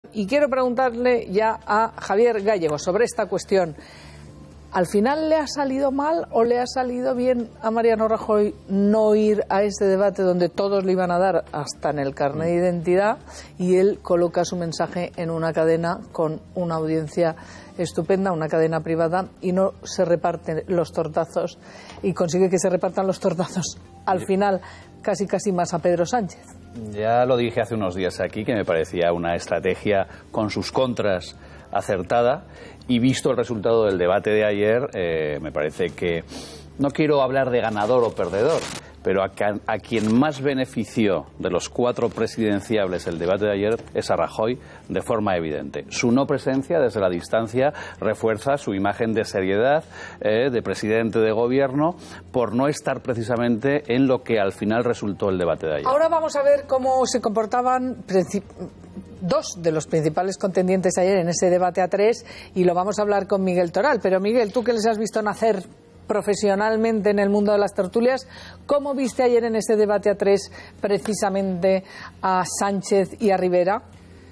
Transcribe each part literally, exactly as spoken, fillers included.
Y quiero preguntarle ya a Javier Gallego sobre esta cuestión. ¿Al final le ha salido mal o le ha salido bien a Mariano Rajoy no ir a este debate donde todos le iban a dar hasta en el carnet de identidad y él coloca su mensaje en una cadena con una audiencia estupenda, una cadena privada, y no se reparten los tortazos y consigue que se repartan los tortazos al final casi casi más a Pedro Sánchez? Ya lo dije hace unos días aquí, que me parecía una estrategia con sus contras acertada, y visto el resultado del debate de ayer, eh, me parece que no quiero hablar de ganador o perdedor, pero a, a quien más benefició de los cuatro presidenciables el debate de ayer es a Rajoy, de forma evidente. Su no presencia desde la distancia refuerza su imagen de seriedad, eh, de presidente de gobierno, por no estar precisamente en lo que al final resultó el debate de ayer. Ahora vamos a ver cómo se comportaban dos de los principales contendientes ayer en ese debate a tres, y lo vamos a hablar con Miguel Toral. Pero Miguel, tú que les has visto nacer profesionalmente en el mundo de las tertulias, ¿cómo viste ayer en ese debate a tres precisamente a Sánchez y a Rivera?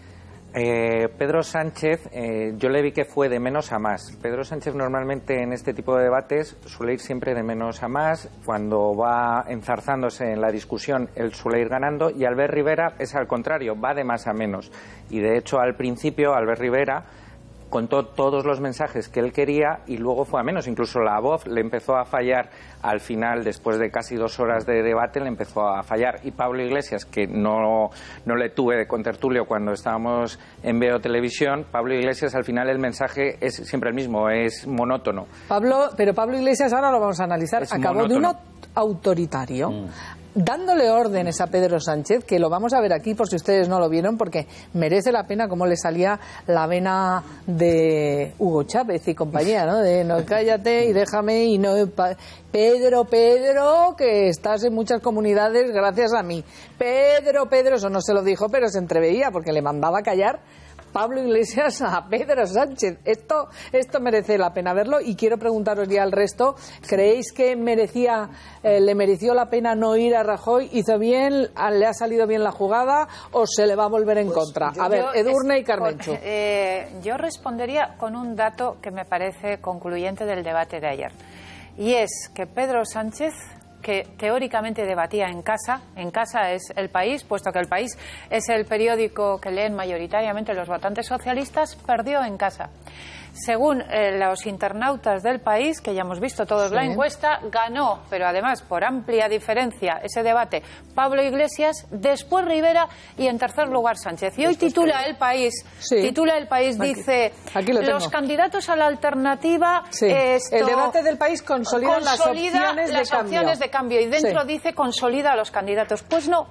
Eh, Pedro Sánchez, eh, yo le vi que fue de menos a más. Pedro Sánchez normalmente en este tipo de debates suele ir siempre de menos a más. Cuando va enzarzándose en la discusión, él suele ir ganando, y Albert Rivera es al contrario, va de más a menos. Y de hecho al principio Albert Rivera contó todos los mensajes que él quería y luego fue a menos. Incluso la voz le empezó a fallar al final, después de casi dos horas de debate, le empezó a fallar. Y Pablo Iglesias, que no, no le tuve de contertulio cuando estábamos en Veo Televisión, Pablo Iglesias al final el mensaje es siempre el mismo, es monótono. Pablo, pero Pablo Iglesias, ahora lo vamos a analizar, es acabó monótono. de un autoritario. Mm. dándole órdenes a Pedro Sánchez, que lo vamos a ver aquí por si ustedes no lo vieron, porque merece la pena cómo le salía la vena de Hugo Chávez y compañía, ¿no? De no, cállate y déjame y no... Pedro, Pedro, que estás en muchas comunidades gracias a mí. Pedro, Pedro, eso no se lo dijo, pero se entreveía porque le mandaba callar Pablo Iglesias a Pedro Sánchez. Esto, esto merece la pena verlo, y quiero preguntaros ya al resto, ¿creéis que merecía, eh, le mereció la pena no ir a Rajoy? ¿Hizo bien, le ha salido bien la jugada o se le va a volver en pues contra? Yo, a ver, Edurne es, y Carmencho. Por, eh, yo respondería con un dato que me parece concluyente del debate de ayer, y es que Pedro Sánchez, que teóricamente debatía en casa, en casa es El País, puesto que El País es el periódico que leen mayoritariamente los votantes socialistas, perdió en casa. Según eh, los internautas del País, que ya hemos visto todos sí. la encuesta, ganó, pero además por amplia diferencia, ese debate Pablo Iglesias, después Rivera y en tercer lugar Sánchez. Y hoy titula El País, sí. titula El País, aquí, dice, aquí los candidatos a la alternativa... Sí. Esto, el debate del País consolida, consolida las opciones, las de, opciones cambio. de cambio. Y dentro sí. dice consolida a los candidatos. Pues no.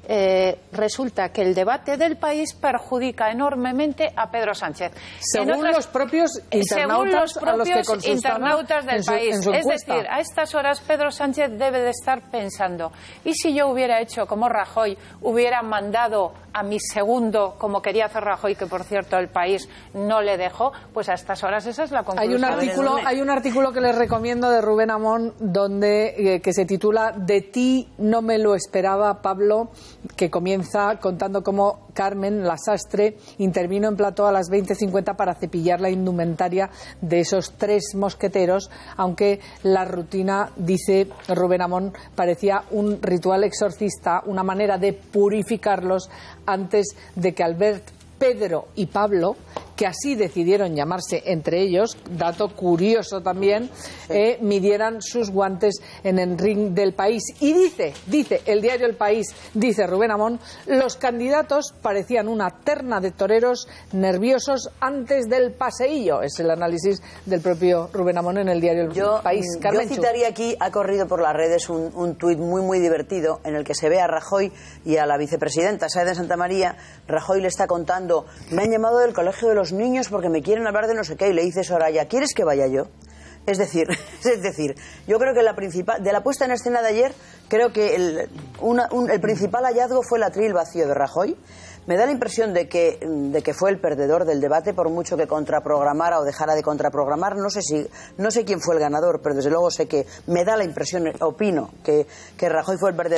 Eh, resulta que el debate del País perjudica enormemente a Pedro Sánchez. Según otras, los propios internautas, según los propios a los que internautas del su, País. Es decir, a estas horas Pedro Sánchez debe de estar pensando, ¿y si yo hubiera hecho como Rajoy, hubiera mandado a mi segundo, como quería hacer Rajoy, que por cierto El País no le dejó? Pues a estas horas esa es la conclusión. Hay un artículo, hay un artículo que les recomiendo de Rubén Amón, donde eh, que se titula De ti no me lo esperaba, Pablo, que comienza contando cómo Carmen, la sastre, intervino en plató a las veinte cincuenta para cepillar la indumentaria de esos tres mosqueteros, aunque la rutina, dice Rubén Amón, parecía un ritual exorcista, una manera de purificarlos antes de que Albert, Pedro y Pablo, que así decidieron llamarse entre ellos, dato curioso también, eh, midieran sus guantes en el ring del País. Y dice, dice el diario El País, dice Rubén Amón, los candidatos parecían una terna de toreros nerviosos antes del paseillo. Es el análisis del propio Rubén Amón en el diario El yo, País. Yo citaría aquí, ha corrido por las redes un, un tuit muy muy divertido en el que se ve a Rajoy y a la vicepresidenta Saez de Santamaría. Rajoy le está contando, me han llamado del colegio de los niños porque me quieren hablar de no sé qué, y le dice Soraya, ¿quieres que vaya yo? Es decir, es decir, yo creo que la principal, de la puesta en escena de ayer, creo que el, una, un, el principal hallazgo fue el atril vacío de Rajoy. Me da la impresión de que, de que fue el perdedor del debate, por mucho que contraprogramara o dejara de contraprogramar. No sé si, no sé quién fue el ganador, pero desde luego sé que me da la impresión, opino, que, que Rajoy fue el perdedor.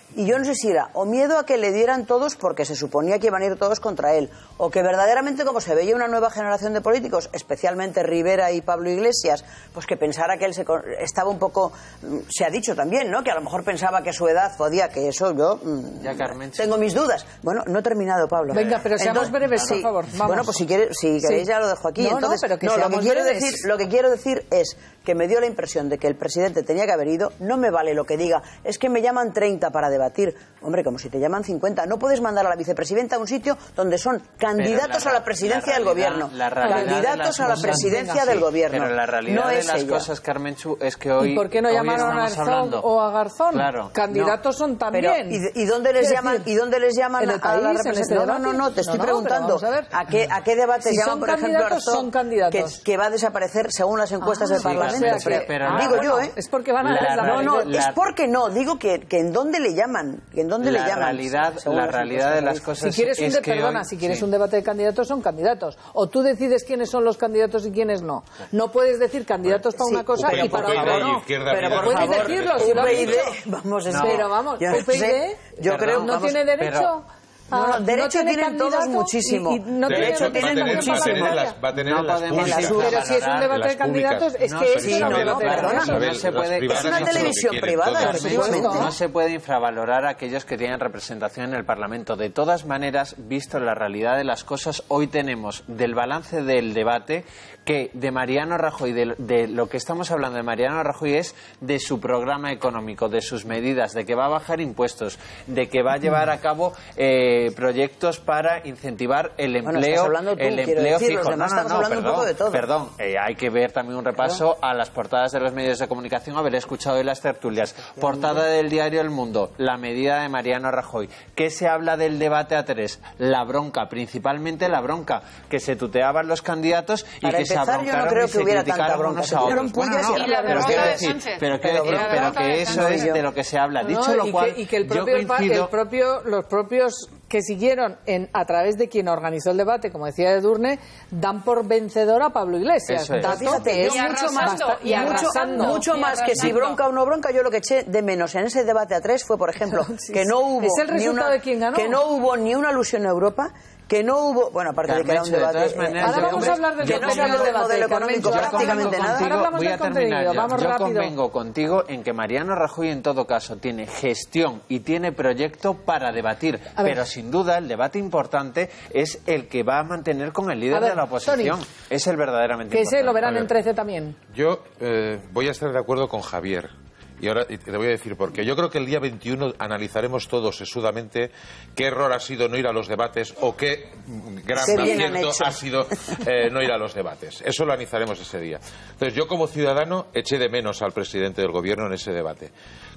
Y yo no sé si era o miedo a que le dieran todos porque se suponía que iban a ir todos contra él, o que verdaderamente, como se veía una nueva generación de políticos, especialmente Rivera y Pablo Iglesias, pues que pensara que él se, estaba un poco, se ha dicho también, ¿no?, que a lo mejor pensaba que su edad podía, que eso yo ya, Carmen, tengo mis dudas. Bueno, no he terminado, Pablo. Venga, pero seamos Entonces, breves, por sí, favor. Vamos. Bueno, pues si, quiere, si queréis sí. ya lo dejo aquí. No, Entonces, no, pero que no, lo, que quiero breves. decir, lo que quiero decir es que me dio la impresión de que el presidente tenía que haber ido. No me vale lo que diga, es que me llaman treinta para debatir. Hombre, como si te llaman cincuenta. No puedes mandar a la vicepresidenta a un sitio donde son candidatos la, a la presidencia la del gobierno. La candidatos a la presidencia venga, del sí, gobierno. Pero la realidad no de es las ella. cosas, Carmenchu, es que hoy. ¿Y por qué no llamaron a Arzón hablando... o a Garzón? Claro. Candidatos no. son también. Pero, ¿y, ¿Y dónde les llaman? Decir, ¿Y dónde les llaman ¿en el a país, la en este representación? No, no, no, te estoy no, no, preguntando a, ver. a qué a qué debates si llaman, por ejemplo, a Arzón, que, que va a desaparecer según las encuestas ah, del sí, Parlamento. sí, pero, pero ah, digo bueno, yo, ¿eh? Es porque van a la, No, no, la, es porque no. Digo que, que en dónde le llaman, que en dónde la le llaman. Realidad, la realidad de las cosas. Si quieres un es de, que perdona, hoy, si quieres sí. un debate de candidatos son candidatos. O tú decides quiénes son los candidatos y quiénes no. No puedes decir candidatos para sí, una cosa pero y para por otra favor, no. Izquierda, Pero por puedes favor, decirlo, si lo has U P I D, dicho. vamos, es No. que- Pero vamos, yo no U P I D sé, yo Perdón, creo, no vamos, tiene derecho. pero- No, no, a- derecho tiene tienen todos candidato muchísimo. y- y no De tiene hecho, representación tienen muchísimo. parlamentaria. Va a tener No en las podemos públicas. infravalorar. Pero si es un En debate las de candidatos, públicas. es No, que sí, es sí, una no, no, debate de perdona. candidatos. Isabel, No se puede- las privadas Es una hacen lo que televisión quieren, privada, todas. efectivamente. No se puede infravalorar a aquellos que tienen representación en el Parlamento. De todas maneras, visto la realidad de las cosas, hoy tenemos del balance del debate que de Mariano Rajoy, de, de lo que estamos hablando de Mariano Rajoy es de su programa económico, de sus medidas, de que va a bajar impuestos, de que va a llevar a cabo eh, proyectos para incentivar el Bueno, empleo, estás hablando tú, el quiero empleo decir, los fijo. demás No, no, estamos no, hablando un perdón, poco de todo. perdón. Eh, hay que ver también un repaso a las portadas de los medios de comunicación, haber escuchado hoy las tertulias. Portada del diario El Mundo, la medida de Mariano Rajoy. ¿Qué se habla del debate a tres? La bronca, principalmente la bronca, que se tuteaban los candidatos y Para que se empezar, yo no abroncaron creo y que se hubiera criticaron tanta bronca. unos Se a tiraron otros. pullas Bueno, y no, Y la pero bronca quiero de decir, Sánchez. pero quiero Pero decir, bronca pero de que eso Sánchez. es de lo que se habla. No, Dicho lo y cual, que, y que el yo propio, pa- coincido... el propio, los propios que siguieron en, a través de quien organizó el debate, como decía Edurne, dan por vencedor a Pablo Iglesias. Eso es. Dato Fíjate, que yo es Y mucho más, arrasando, y y mucho, arrasando. mucho Y más que si arrasando. bronca o no bronca, yo lo que eché de menos en ese debate a tres fue, por ejemplo, Sí, que sí. no hubo Es el ni resultado una, de quién ganó. que no hubo ni una alusión a Europa, que no hubo, bueno, aparte de que era un Carmencho, de debate, todas maneras, Ahora yo vamos a hablar del que no se contenido habló del del debate, modelo económico Carmencho. prácticamente Ahora nada. Ahora hablamos voy del a terminar contenido, ya. vamos Yo rápido. convengo contigo en que Mariano Rajoy en todo caso tiene gestión y tiene proyecto para debatir, A ver. pero sin duda el debate importante es el que va a mantener con el A líder ver, de la oposición. Tony. Es el verdaderamente Que ese importante. lo verán A ver. en trece también. Yo eh, voy a estar de acuerdo con Javier. Y ahora y te voy a decir por qué. Yo creo que el día veintiuno analizaremos todos sesudamente qué error ha sido no ir a los debates o qué gran Qué bien han acierto hecho. ha sido eh, no ir a los debates. Eso lo analizaremos ese día. Entonces, yo como ciudadano eché de menos al presidente del gobierno en ese debate.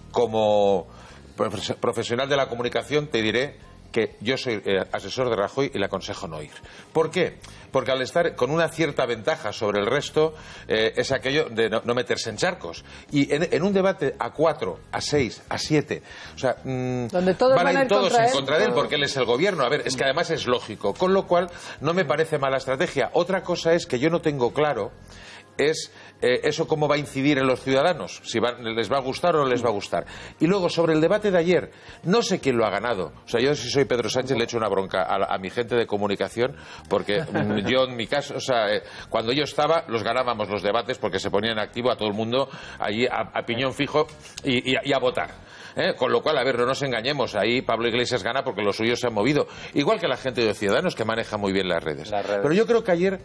Como profes- profesional de la comunicación te diré que yo soy eh, asesor de Rajoy y le aconsejo no ir. ¿Por qué? Porque al estar con una cierta ventaja sobre el resto eh, es aquello de no, no meterse en charcos. Y en, en un debate a cuatro, a seis, a siete, o sea, mm, Donde todos van van a a ir ir todos contra en él. contra de él porque él es el gobierno. A ver, es que además es lógico. Con lo cual, no me parece mala estrategia. Otra cosa es que yo no tengo claro es eh, eso cómo va a incidir en los ciudadanos, si van- les va a gustar o no les va a gustar. Y luego, sobre el debate de ayer, no sé quién lo ha ganado. O sea, yo si soy Pedro Sánchez le echo una bronca a, la- a mi gente de comunicación, porque mm, yo en mi caso, o sea, eh, cuando yo estaba, los ganábamos los debates porque se ponían activo a todo el mundo allí a, a piñón fijo y, y a- y a votar. ¿eh? Con lo cual, a ver, no nos engañemos, ahí Pablo Iglesias gana porque los suyos se han movido. Igual que la gente de Ciudadanos, que maneja muy bien las redes. Las redes. Pero yo creo que ayer...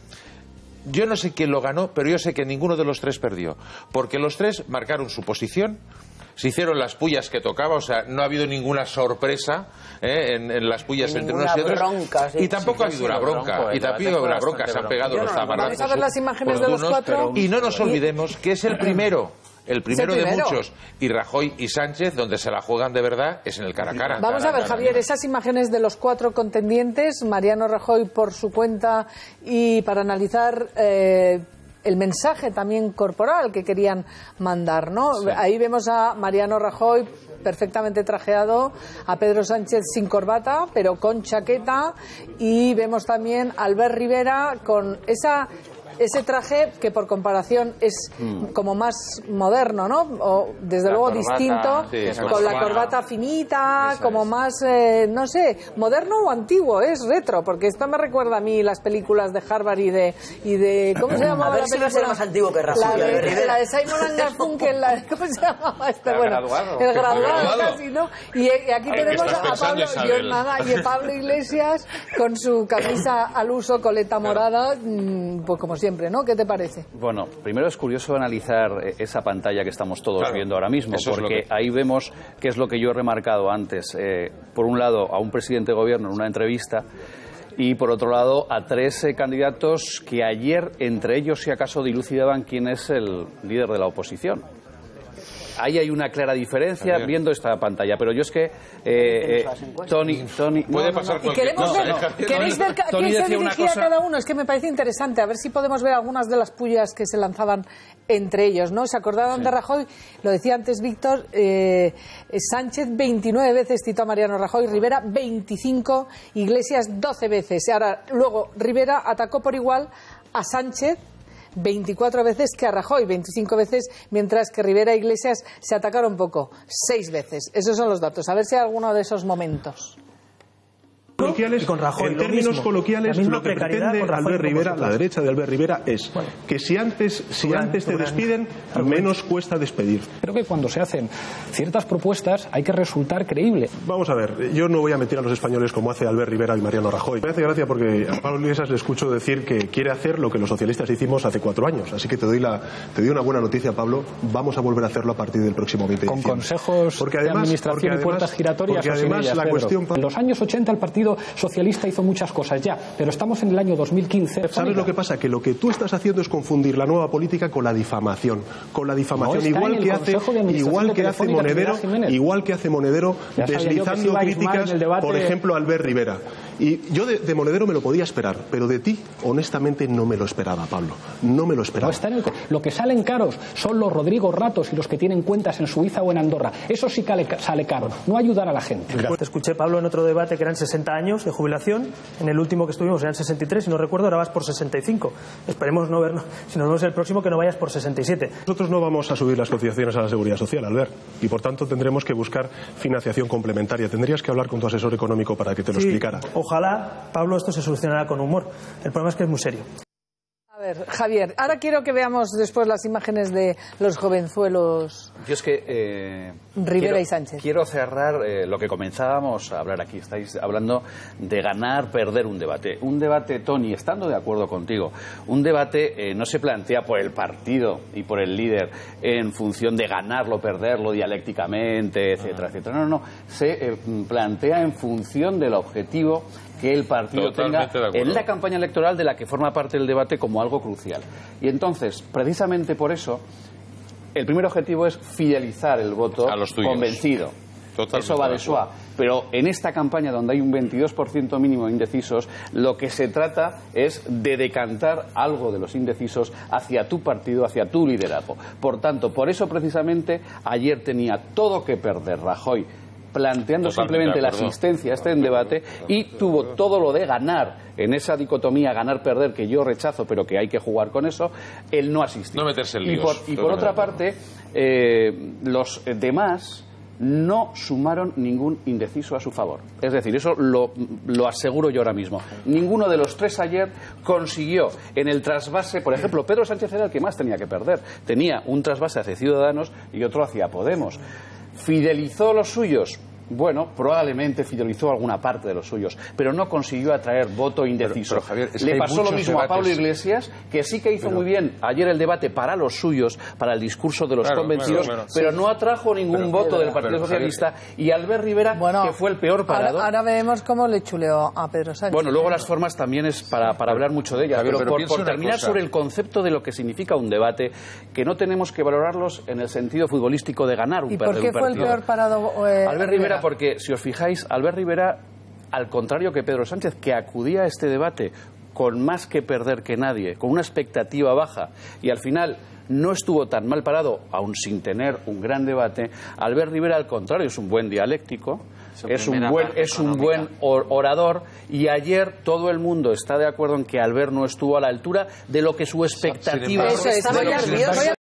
Yo no sé quién lo ganó, pero yo sé que ninguno de los tres perdió. Porque los tres marcaron su posición, se hicieron las pullas que tocaba, o sea, no ha habido ninguna sorpresa ¿eh? en, en las pullas Y entre ninguna unos y otros. bronca, sí. Y tampoco Sí, ha sí, habido una sí, bronca. bronco, el Y tampoco ha debate habido fue una bronca. bastante Se han bronco. pegado Yo los no, zamarrazos. vamos a ver las imágenes de los unos, cuatro. Y no nos olvidemos que es el primero. El primero, de primero. muchos, y Rajoy y Sánchez, donde se la juegan de verdad, es en el cara a cara. Vamos Cara a ver, cara. Javier, esas imágenes de los cuatro contendientes, Mariano Rajoy por su cuenta y para analizar eh, el mensaje también corporal que querían mandar, ¿no? Sí. Ahí vemos a Mariano Rajoy perfectamente trajeado, a Pedro Sánchez sin corbata, pero con chaqueta, y vemos también a Albert Rivera con esa ese traje que por comparación es mm. como más moderno, ¿no? O desde la luego corbata, distinto, sí, con la corbata finita, Eso como es. más, eh, no sé, moderno o antiguo, es retro, porque esto me recuerda a mí las películas de Harvard y de, y de ¿cómo se llamaba? A ver la si va a ser más antiguo que Rajoy. La de, la de Simon and Garfunkel, la, ¿cómo se llamaba? Este, el bueno, graduado. El graduado, graduado. casi, ¿no? Y, y aquí Ay, tenemos a Pablo, yo, nada, y a Pablo Iglesias con su camisa al uso, coleta morada, pues como siempre, ¿no? ¿Qué te parece? Bueno, primero es curioso analizar esa pantalla que estamos todos claro, viendo ahora mismo, porque que... ahí vemos qué es lo que yo he remarcado antes. Eh, por un lado, a un presidente de gobierno en una entrevista, y por otro lado a tres eh, candidatos que ayer entre ellos si acaso dilucidaban quién es el líder de la oposición. Ahí hay una clara diferencia viendo esta pantalla, pero yo es que eh, eh, Tony, Tony puede no, pasar no, no. Y queremos ver, no, no. ¿Queréis ver a quién se dirigía cosa... cada uno? Es que me parece interesante, a ver si podemos ver algunas de las pullas que se lanzaban entre ellos, ¿no? ¿Se acordaban sí. de Rajoy? Lo decía antes Víctor, eh, Sánchez veintinueve veces citó a Mariano Rajoy, Rivera veinticinco, Iglesias doce veces. Ahora, luego Rivera atacó por igual a Sánchez veinticuatro veces que a Rajoy, veinticinco veces, mientras que Rivera e Iglesias se atacaron poco, seis veces. Esos son los datos. A ver si hay alguno de esos momentos. Coloquiales, y con Rajoy, en términos mismo, coloquiales, lo que pretende Albert Rivera, la derecha de Albert Rivera, es bueno, que si antes, si Durán, antes te Durán, despiden, Durán. menos cuesta despedir. Creo que cuando se hacen ciertas propuestas hay que resultar creíble. Vamos a ver, yo no voy a meter a los españoles como hace Albert Rivera y Mariano Rajoy. Me hace gracia porque a Pablo Iglesias le escucho decir que quiere hacer lo que los socialistas hicimos hace cuatro años. Así que te doy, la, te doy una buena noticia, Pablo. Vamos a volver a hacerlo a partir del próximo veinte de Con diciembre. consejos porque además, de administración porque además, y puertas giratorias. Porque además semillas, la cuestión... En los años ochenta el Partido Socialista hizo muchas cosas ya, pero estamos en el año dos mil quince. ¿Sabes lo que pasa? Que lo que tú estás haciendo es confundir la nueva política con la difamación. Con la difamación, no igual, que hace, igual que hace Monedero, igual que hace Monedero, deslizando críticas, por ejemplo, a Albert Rivera. Y yo de, de Monedero me lo podía esperar, pero de ti, honestamente, no me lo esperaba, Pablo. No me lo esperaba. No está en el, lo que salen caros son los Rodrigo Ratos y los que tienen cuentas en Suiza o en Andorra. Eso sí que sale caro, no ayudar a la gente. Gracias. Te escuché, Pablo, en otro debate que eran sesenta años de jubilación. En el último que estuvimos eran sesenta y tres, si no recuerdo, ahora vas por sesenta y cinco. Esperemos no vernos. Si nos vemos el próximo, que no vayas por sesenta y siete. Nosotros no vamos a subir las cotizaciones a la Seguridad Social, Albert, y por tanto tendremos que buscar financiación complementaria. Tendrías que hablar con tu asesor económico para que te lo sí, explicara. Ojalá, Pablo, esto se solucionará con humor. El problema es que es muy serio. A ver, Javier, ahora quiero que veamos después las imágenes de los jovenzuelos. Yo es que eh, Rivera quiero, y Sánchez. Quiero cerrar eh, lo que comenzábamos a hablar aquí. Estáis hablando de ganar, perder un debate. Un debate, Tony, estando de acuerdo contigo, un debate eh, no se plantea por el partido y por el líder en función de ganarlo, perderlo dialécticamente, etcétera, etcétera. No, no, no. Se eh, plantea en función del objetivo que el partido Totalmente tenga en la campaña electoral de la que forma parte del debate como algo crucial. Y entonces, precisamente por eso, el primer objetivo es fidelizar el voto a los tuyos. Convencido. Totalmente eso va de suave. Pero en esta campaña donde hay un veintidós por ciento mínimo de indecisos, lo que se trata es de decantar algo de los indecisos hacia tu partido, hacia tu liderazgo. Por tanto, por eso precisamente ayer tenía todo que perder Rajoy, planteando simplemente la asistencia a este debate, y tuvo todo lo de ganar en esa dicotomía ganar-perder que yo rechazo, pero que hay que jugar con eso, el no asistir. No meterse en líos. Y por, y por otra parte, eh, los demás no sumaron ningún indeciso a su favor. Es decir, eso lo, lo aseguro yo ahora mismo. Ninguno de los tres ayer consiguió en el trasvase, por ejemplo, Pedro Sánchez era el que más tenía que perder. Tenía un trasvase hacia Ciudadanos y otro hacia Podemos. ¿Fidelizó los suyos? Bueno, probablemente fidelizó alguna parte de los suyos, pero no consiguió atraer voto indeciso. Pero, pero, Javier, es Le que pasó lo mismo debates. a Pablo Iglesias, que sí que hizo pero... muy bien ayer el debate para los suyos, para el discurso de los claro, convencidos, claro, claro. pero sí. no atrajo ningún pero, voto pero, del Partido pero, Socialista. Javier. Y Albert Rivera, bueno, que fue el peor parado. Ahora, ahora veremos cómo le chuleó a Pedro Sánchez. Bueno, luego las formas también es para, para hablar mucho de ellas, Javier, pero, pero por, por terminar sobre el concepto de lo que significa un debate, que no tenemos que valorarlos en el sentido futbolístico de ganar un ¿Y perder por qué un fue el peor parado? Eh, Albert Rivera, porque si os fijáis, Albert Rivera, al contrario que Pedro Sánchez, que acudía a este debate con más que perder que nadie, con una expectativa baja, y al final no estuvo tan mal parado, aun sin tener un gran debate. Albert Rivera, al contrario, es un buen dialéctico, es un buen, es un buen orador, y ayer todo el mundo está de acuerdo en que Albert no estuvo a la altura de lo que su expectativa... Eso, estaba nervioso.